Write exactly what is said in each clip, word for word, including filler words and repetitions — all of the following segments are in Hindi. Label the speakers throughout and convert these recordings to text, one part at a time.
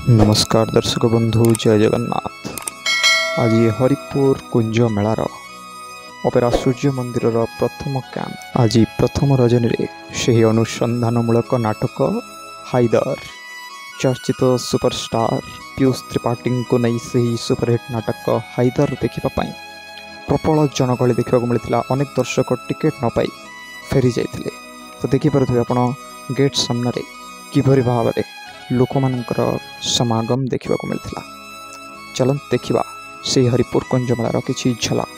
Speaker 1: नमस्कार दर्शक बंधु, जय जगन्नाथ। आज हरिपुर कुंज मेलार अपेरा सूर्य मंदिर प्रथम कैंप आज प्रथम रजनी रे से अनुसंधानमूलक नाटक हाइदर चर्चित सुपरस्टार पीयूष त्रिपाठी को नहीं से सुपरहिट नाटक हाइदर देखा प्रबल जनगहली देखा मिलता। अनेक दर्शक टिकेट न पाई फेरी जाते तो देखिपे आप गेट सामने किभरी भाव में लोक मानकर समागम देखा मिलता। चलत देखा से हरिपुर कुंज मेलार किसी झलक।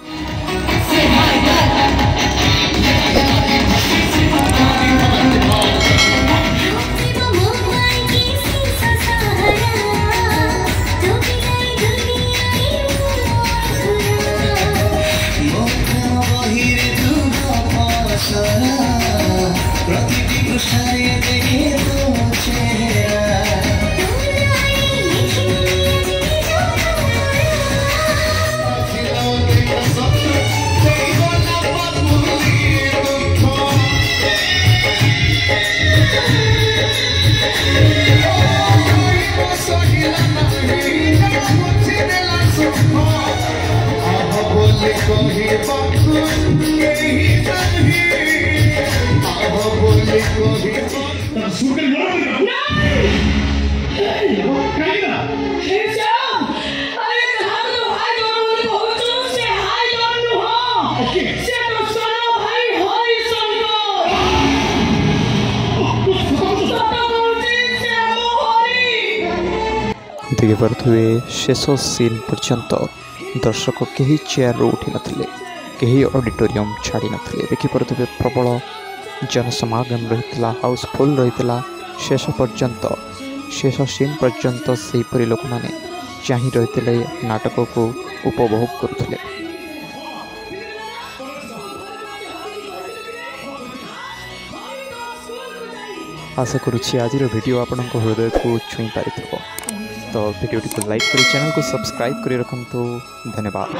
Speaker 1: देखिपे शेष सीन पर्यंत दर्शक कहीं चेयर उठी नथिले, कहीं ऑडिटोरियम छाड़ी नथिले। देखिपे प्रबल जनसमागम रही, हाउसफुल रही। शेष पर्यंत शेष सीन पर्यंत से परी लोक माने चाही रही नाटक को उपभोग करुले। आशा करुच्ची आज वीडियो आपण हृदय को छुई पारि। तो वीडियो को लाइक करी, चैनल को सब्सक्राइब करी रखंतु। धन्यवाद।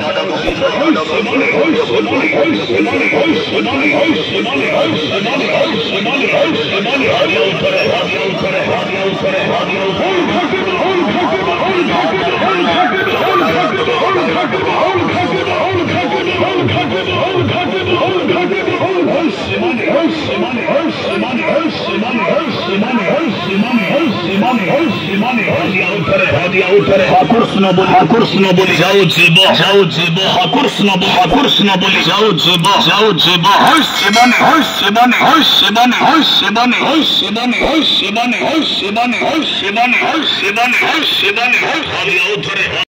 Speaker 2: Hakursno boli, hakursno boli, जाओ जीबो, जाओ जीबो, hakursno boli, hakursno boli, जाओ जीबो, जाओ जीबो, हर सेबाने, हर सेबाने, हर सेबाने, हर सेबाने, हर सेबाने, हर सेबाने, हर सेबाने, हर सेबाने, हर सेबाने, हर सेबाने, हर